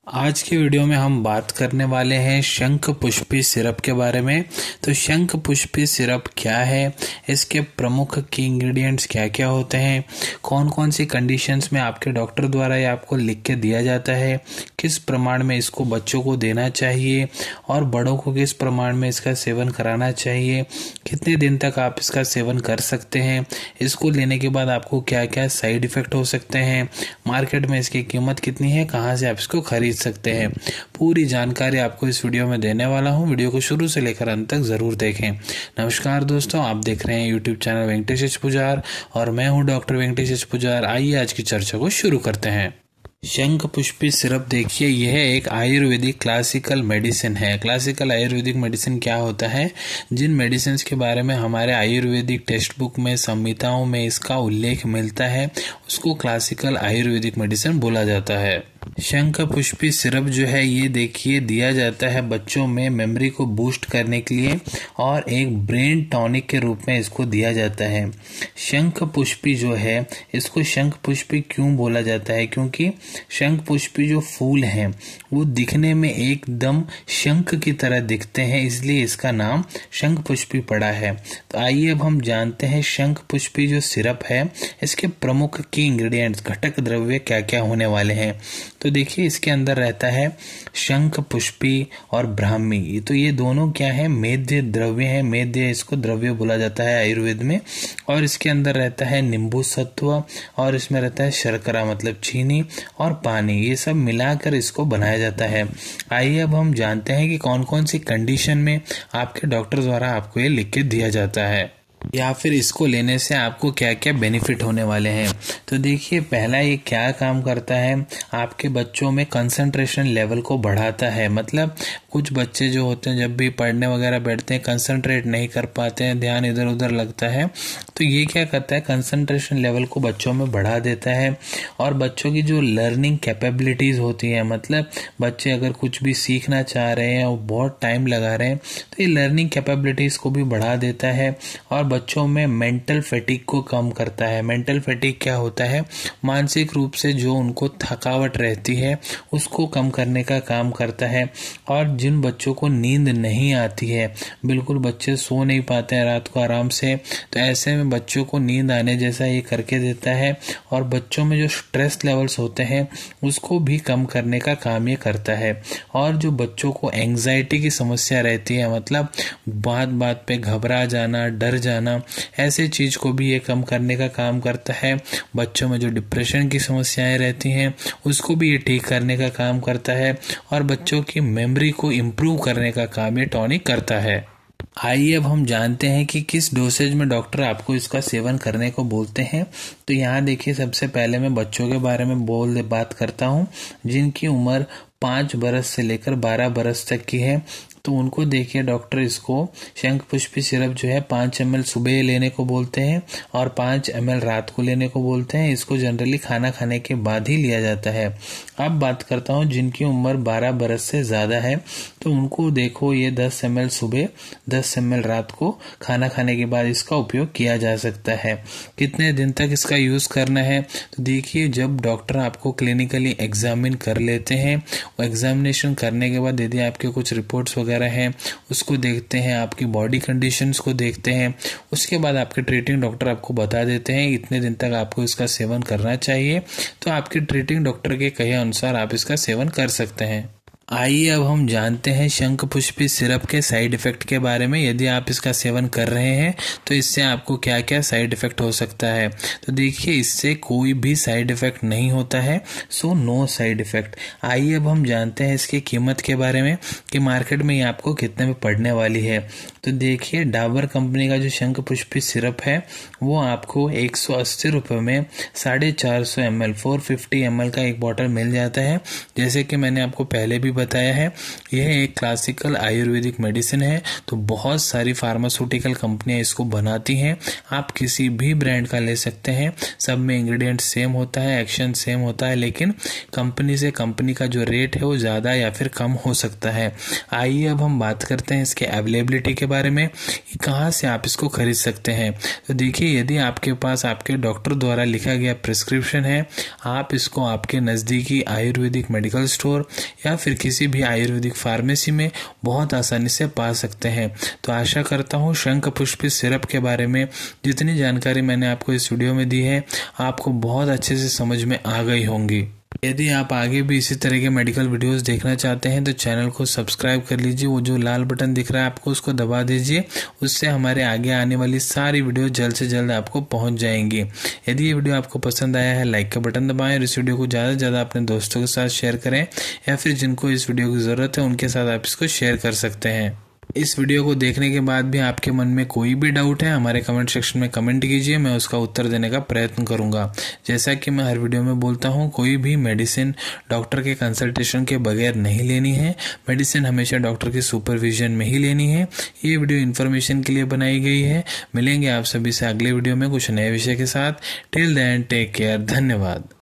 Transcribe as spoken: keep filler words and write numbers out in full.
आज के वीडियो में हम बात करने वाले हैं शंख पुष्पी सिरप के बारे में। तो शंख पुष्पी सिरप क्या है, इसके प्रमुख की इंग्रेडिएंट्स क्या क्या होते हैं, कौन कौन सी कंडीशंस में आपके डॉक्टर द्वारा ये आपको लिख के दिया जाता है, किस प्रमाण में इसको बच्चों को देना चाहिए और बड़ों को किस प्रमाण में इसका सेवन कराना चाहिए, कितने दिन तक आप इसका सेवन कर सकते हैं, इसको लेने के बाद आपको क्या क्या साइड इफेक्ट हो सकते हैं, मार्केट में इसकी कीमत कितनी है, कहाँ से आप इसको खरीद सकते हैं, पूरी जानकारी आपको इस वीडियो में देने वाला हूं। वीडियो को शुरू से लेकर अंत तक जरूर देखें। नमस्कार दोस्तों, आप देख रहे हैं YouTube channel Venkatesh H Pujar और मैं हूं डॉक्टर वेंकटेश एच पुजार। आइए आज की चर्चा को शुरू करते हैं। शंख पुष्पी सिरप देखिए, यह एक आयुर्वेदिक क्लासिकल मेडिसिन है। क्लासिकल आयुर्वेदिक मेडिसिन क्या होता है? जिन मेडिसिन के बारे में हमारे आयुर्वेदिक टेक्स्ट बुक में, संहिताओं में इसका उल्लेख मिलता है, उसको क्लासिकल आयुर्वेदिक मेडिसिन बोला जाता है। शंख पुष्पी सिरप जो है ये देखिए दिया जाता है बच्चों में मेमोरी को बूस्ट करने के लिए और एक ब्रेन टॉनिक के रूप में इसको दिया जाता है। शंख पुष्पी जो है, इसको शंख पुष्पी क्यों बोला जाता है? क्योंकि शंख पुष्पी जो फूल हैं वो दिखने में एकदम शंख की तरह दिखते हैं, इसलिए इसका नाम शंख पुष्पी पड़ा है। तो आइए अब हम जानते हैं शंख पुष्पी जो सिरप है इसके प्रमुख की इंग्रेडिएंट्स, घटक द्रव्य क्या क्या होने वाले हैं। तो देखिए इसके अंदर रहता है शंख पुष्पी और ब्राह्मी। तो ये दोनों क्या है? मेद्य द्रव्य है। मेद्य इसको द्रव्य बोला जाता है आयुर्वेद में। और इसके अंदर रहता है नींबू सत्व और इसमें रहता है शर्करा मतलब चीनी और पानी। ये सब मिलाकर इसको बनाया जाता है। आइए अब हम जानते हैं कि कौन कौन सी कंडीशन में आपके डॉक्टर द्वारा आपको ये लिख के दिया जाता है या फिर इसको लेने से आपको क्या क्या बेनिफिट होने वाले हैं। तो देखिए पहला ये क्या काम करता है, आपके बच्चों में कंसंट्रेशन लेवल को बढ़ाता है। मतलब कुछ बच्चे जो होते हैं जब भी पढ़ने वगैरह बैठते हैं कंसंट्रेट नहीं कर पाते हैं, ध्यान इधर उधर लगता है, तो ये क्या करता है कंसंट्रेशन लेवल को बच्चों में बढ़ा देता है। और बच्चों की जो लर्निंग कैपेबिलिटीज होती है, मतलब बच्चे अगर कुछ भी सीखना चाह रहे हैं और बहुत टाइम लगा रहे हैं तो ये लर्निंग कैपेबिलिटीज को भी बढ़ा देता है और बच्चों में मेंटल फैटिक को कम करता है। मेंटल फैटिक क्या होता है? मानसिक रूप से जो उनको थकावट रहती है उसको कम करने का काम करता है। और जिन बच्चों को नींद नहीं आती है, बिल्कुल बच्चे सो नहीं पाते हैं रात को आराम से, तो ऐसे में बच्चों को नींद आने जैसा ये करके देता है। और बच्चों में जो स्ट्रेस लेवल्स होते हैं उसको भी कम करने का काम ये करता है। और जो बच्चों को एंग्जाइटी की समस्या रहती है, मतलब बात बात पे घबरा जाना, डर जाना, ऐसे चीज को भी ये कम करने का काम करता है। बच्चों में जो डिप्रेशन की समस्याएं रहती हैं उसको भी ये ठीक करने का काम करता है और बच्चों की मेमोरी को इम्प्रूव करने का काम ये टॉनिक करता है। आइए अब हम जानते हैं कि किस डोसेज में डॉक्टर आपको इसका सेवन करने को बोलते हैं। तो यहाँ देखिए सबसे पहले मैं बच्चों के बारे में बोल बात करता हूँ जिनकी उम्र पाँच बरस से लेकर बारह बरस तक की है। तो उनको देखिए डॉक्टर इसको शंख पुष्पी सिरप जो है पाँच एम एल सुबह लेने को बोलते हैं और पाँच एम एल रात को लेने को बोलते हैं। इसको जनरली खाना खाने के बाद ही लिया जाता है। अब बात करता हूँ जिनकी उम्र बारह बरस से ज़्यादा है, तो उनको देखो ये दस एम एल सुबह, दस एम एल रात को खाना खाने के बाद इसका उपयोग किया जा सकता है। कितने दिन तक इसका यूज़ करना है? तो देखिए जब डॉक्टर आपको क्लिनिकली एग्जामिन कर लेते हैं, वो एग्जामिनेशन करने के बाद यदि आपके कुछ रिपोर्ट्स वगैरह हैं उसको देखते हैं, आपकी बॉडी कंडीशंस को देखते हैं, उसके बाद आपके ट्रीटिंग डॉक्टर आपको बता देते हैं इतने दिन तक आपको इसका सेवन करना चाहिए। तो आपके ट्रीटिंग डॉक्टर के कहे अनुसार आप इसका सेवन कर सकते हैं। आइए अब हम जानते हैं शंख पुष्पी सिरप के साइड इफेक्ट के बारे में। यदि आप इसका सेवन कर रहे हैं तो इससे आपको क्या क्या साइड इफेक्ट हो सकता है। तो देखिए इससे कोई भी साइड इफेक्ट नहीं होता है, सो नो साइड इफेक्ट। आइए अब हम जानते हैं इसकी कीमत के बारे में कि मार्केट में ये आपको कितने में पड़ने वाली है। तो देखिए डाबर कंपनी का जो शंख पुष्पी सिरप है वो आपको एक सौ अस्सी रुपये में साढ़े चार सौ M L four fifty M L का एक बॉटल मिल जाता है। जैसे कि मैंने आपको पहले भी बताया है, यह एक क्लासिकल आयुर्वेदिक मेडिसिन है। तो बहुत सारी फार्मास्यूटिकल कंपनियां इसको बनाती हैं। आप किसी भी ब्रांड का ले सकते हैं, सब में इंग्रेडिएंट सेम होता है, एक्शन सेम होता है, लेकिन कंपनी से कंपनी का जो रेट है वो ज़्यादा या फिर कम हो सकता है। आइए अब हम बात करते हैं इसके अवेलेबिलिटी के बारे में, कहाँ से आप इसको खरीद सकते हैं। तो देखिए, यदि आपके पास आपके डॉक्टर द्वारा लिखा गया प्रिस्क्रिप्शन है, आप इसको आपके नज़दीकी आयुर्वेदिक मेडिकल स्टोर या फिर किसी भी आयुर्वेदिक फार्मेसी में बहुत आसानी से पा सकते हैं। तो आशा करता हूँ शंख पुष्पी सिरप के बारे में जितनी जानकारी मैंने आपको इस वीडियो में दी है, आपको बहुत अच्छे से समझ में आ गई होंगी। यदि आप आगे भी इसी तरह के मेडिकल वीडियोस देखना चाहते हैं तो चैनल को सब्सक्राइब कर लीजिए। वो जो लाल बटन दिख रहा है आपको, उसको दबा दीजिए। उससे हमारे आगे आने वाली सारी वीडियो जल्द से जल्द आपको पहुंच जाएंगी। यदि ये वीडियो आपको पसंद आया है, लाइक का बटन दबाएं और इस वीडियो को ज़्यादा से ज़्यादा अपने दोस्तों के साथ शेयर करें, या फिर जिनको इस वीडियो की ज़रूरत है उनके साथ आप इसको शेयर कर सकते हैं। इस वीडियो को देखने के बाद भी आपके मन में कोई भी डाउट है, हमारे कमेंट सेक्शन में कमेंट कीजिए, मैं उसका उत्तर देने का प्रयत्न करूंगा। जैसा कि मैं हर वीडियो में बोलता हूं, कोई भी मेडिसिन डॉक्टर के कंसल्टेशन के बगैर नहीं लेनी है। मेडिसिन हमेशा डॉक्टर के सुपरविजन में ही लेनी है। ये वीडियो इन्फॉर्मेशन के लिए बनाई गई है। मिलेंगे आप सभी से अगले वीडियो में कुछ नए विषय के साथ। Till then take care. धन्यवाद।